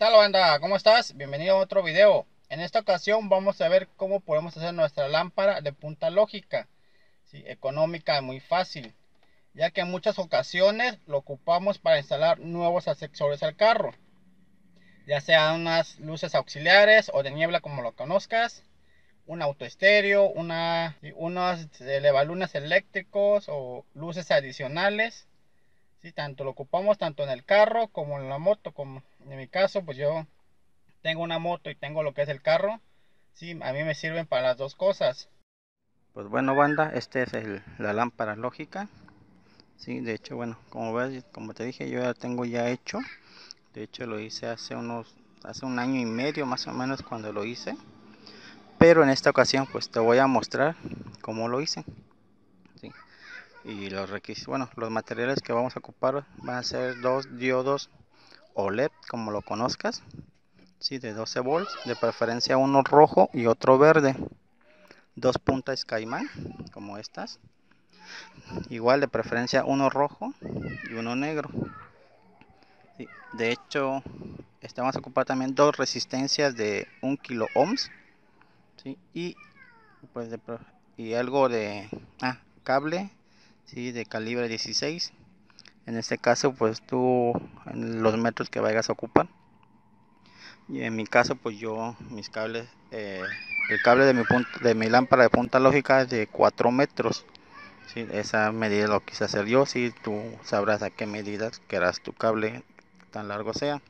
tal, banda? ¿Cómo estás? Bienvenido a otro video. En esta ocasión vamos a ver cómo podemos hacer nuestra lámpara de punta lógica, ¿sí? Económica y muy fácil, ya que en muchas ocasiones lo ocupamos para instalar nuevos accesorios al carro, ya sean unas luces auxiliares o de niebla como lo conozcas, un autoestéreo, unos elevalunas eléctricos o luces adicionales. Sí, tanto lo ocupamos tanto en el carro como en la moto, como en mi caso, pues yo tengo una moto y tengo lo que es el carro. Sí, a mí me sirven para las dos cosas. Pues bueno, banda, este es la lámpara lógica. Sí, de hecho, bueno, como ves, como te dije, yo ya tengo ya hecho. De hecho, lo hice hace un año y medio más o menos cuando lo hice. Pero en esta ocasión, pues te voy a mostrar cómo lo hice. Sí. Y los requisitos, bueno, los materiales que vamos a ocupar van a ser dos diodos OLED, como lo conozcas. Sí, de 12 volts, de preferencia uno rojo y otro verde. Dos puntas Caimán, como estas. Igual de preferencia uno rojo y uno negro. Sí, de hecho, vamos a ocupar también dos resistencias de 1 kilo ohms. ¿Sí? Y pues y algo de cable, ¿sí? De calibre 16. En este caso, pues tú en los metros que vayas a ocupar. Y en mi caso, pues yo mis cables, el cable de mi lámpara de punta lógica es de 4 metros. Sí, esa medida lo quise hacer yo. Si tú sabrás a qué medidas querrás tu cable tan largo sea.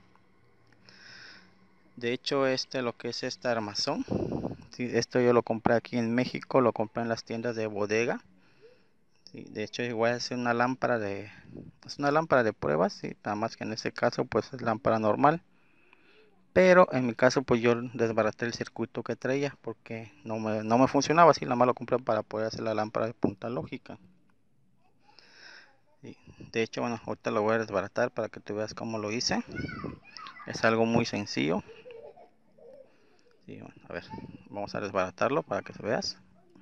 De hecho, lo que es este armazón, sí, esto yo lo compré aquí en México, lo compré en las tiendas de bodega. Sí, de hecho, igual es una lámpara de pruebas, sí, nada más que en este caso pues es lámpara normal. Pero en mi caso pues yo desbaraté el circuito que traía porque no me funcionaba así, nada más lo compré para poder hacer la lámpara de punta lógica. Sí, de hecho, bueno, ahorita lo voy a desbaratar para que tú veas cómo lo hice. Es algo muy sencillo. Sí, bueno, a ver, vamos a desbaratarlo para que veas.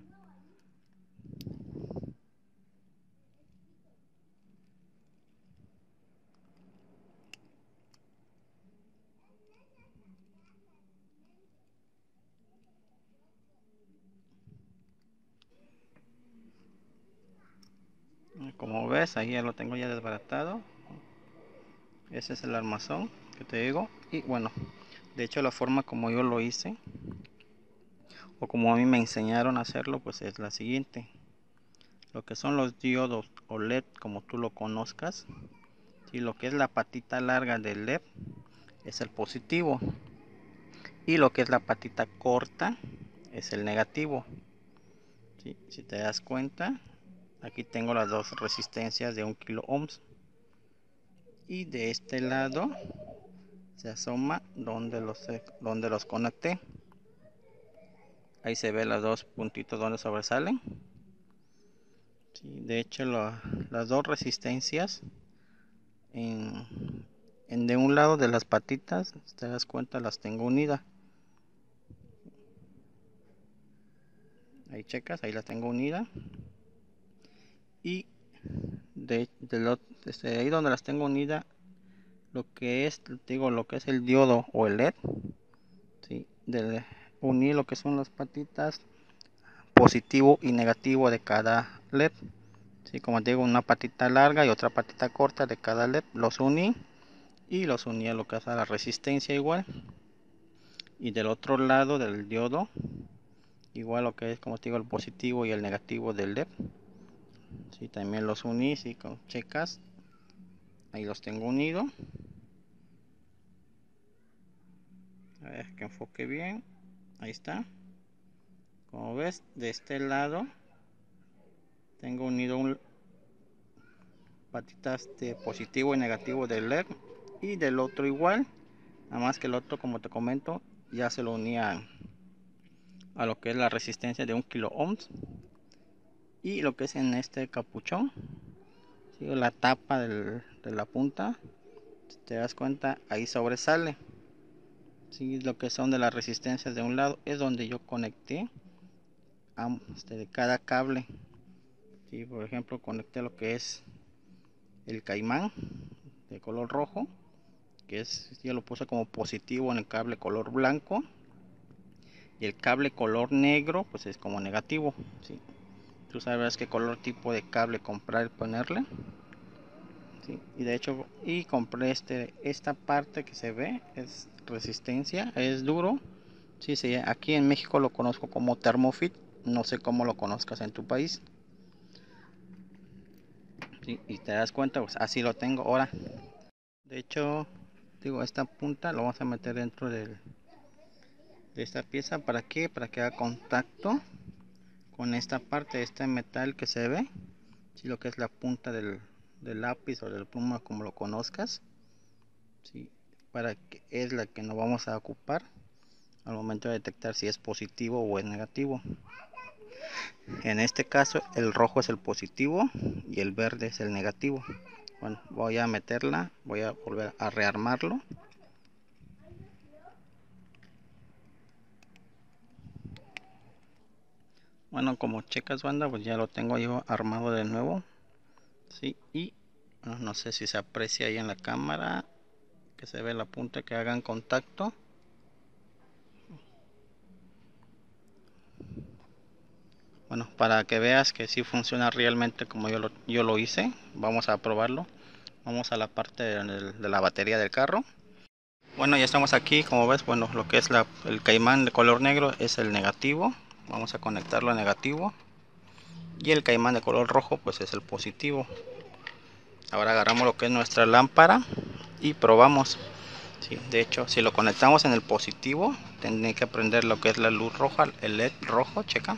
Como ves, ahí ya lo tengo ya desbaratado. Ese es el armazón que te digo. Y bueno, de hecho la forma como yo lo hice, o como a mí me enseñaron a hacerlo, pues es la siguiente. Lo que son los diodos o LED, como tú lo conozcas, y lo que es la patita larga del LED es el positivo. Y lo que es la patita corta es el negativo. ¿Sí? Si te das cuenta, aquí tengo las dos resistencias de 1 kilo ohms. Y de este lado se asoma donde los conecté. Ahí se ve los dos puntitos donde sobresalen. Sí, de hecho, las dos resistencias en, de un lado de las patitas, si te das cuenta, las tengo unidas. Ahí checas, ahí las tengo unidas. Y ahí donde las tengo unidas, lo que es, te digo, lo que es el diodo o el LED, ¿sí? Unir lo que son las patitas positivo y negativo de cada LED. Sí, como te digo, una patita larga y otra patita corta de cada LED, los uní y los uní a lo que es a la resistencia igual. Y del otro lado del diodo, igual lo que es, como te digo, el positivo y el negativo del LED. Sí, también los uní, si checas, ahí los tengo unidos. A ver que enfoque bien, ahí está. Como ves, de este lado tengo unido patitas de positivo y negativo del LED, y del otro igual, nada más que el otro, como te comento, ya se lo unía a lo que es la resistencia de 1 kilo ohms. Y lo que es en este capuchón, ¿sí? La tapa de la punta, si te das cuenta, ahí sobresale, ¿sí? Lo que son de las resistencias de un lado es donde yo conecté de cada cable. ¿Sí? Por ejemplo, conecté lo que es el Caimán de color rojo, que es, yo lo puse como positivo en el cable color blanco, y el cable color negro pues es como negativo, ¿sí? Tú sabes qué color tipo de cable comprar y ponerle, ¿sí? Y de hecho, y compré esta parte que se ve, es resistencia, es duro, sí, sí, aquí en México lo conozco como Thermofit, no sé cómo lo conozcas en tu país, ¿sí? Y te das cuenta, pues así lo tengo ahora. De hecho, digo, esta punta lo vamos a meter dentro de esta pieza. ¿Para qué? Para que haga contacto con esta parte de este metal que se ve, ¿sí? Lo que es la punta del lápiz o del pluma, como lo conozcas, ¿sí? Para que es la que nos vamos a ocupar al momento de detectar si es positivo o es negativo. En este caso el rojo es el positivo y el verde es el negativo. Bueno, voy a meterla, voy a volver a rearmarlo. Bueno, como checas, banda, pues ya lo tengo yo armado de nuevo, sí, y bueno, no sé si se aprecia ahí en la cámara que se ve la punta que hagan contacto. Bueno, para que veas que sí funciona realmente como yo lo hice, vamos a probarlo. Vamos a la parte de la batería del carro. Bueno, ya estamos aquí, como ves, bueno, lo que es el caimán de color negro es el negativo. Vamos a conectarlo a negativo. Y el caimán de color rojo pues es el positivo. Ahora agarramos lo que es nuestra lámpara y probamos. Sí, de hecho, si lo conectamos en el positivo, tendré que prender lo que es la luz roja, el LED rojo, checa.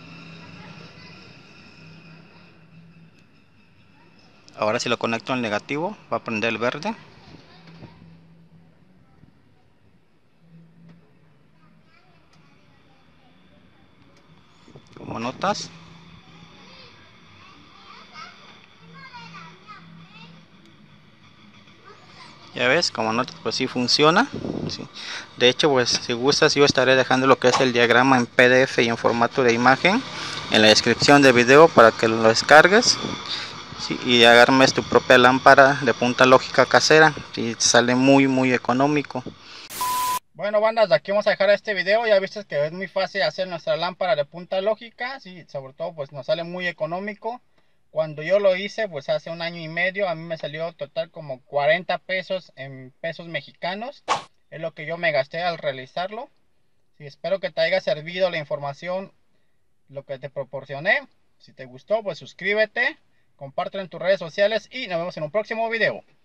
Ahora si lo conecto en negativo, va a prender el verde. Como notas. Ya ves, como notas, pues sí funciona. Sí. De hecho, pues si gustas, yo estaré dejando lo que es el diagrama en PDF y en formato de imagen en la descripción del video para que lo descargues. Sí, y agarmes tu propia lámpara de punta lógica casera. Sí, sale muy económico. Bueno, bandas, de aquí vamos a dejar este video. Ya viste que es muy fácil hacer nuestra lámpara de punta lógica. Sí, sobre todo pues nos sale muy económico. Cuando yo lo hice pues hace un año y medio, a mí me salió total como 40 pesos en pesos mexicanos. Es lo que yo me gasté al realizarlo. Sí, espero que te haya servido la información, lo que te proporcioné. Si te gustó pues suscríbete, compártelo en tus redes sociales y nos vemos en un próximo video.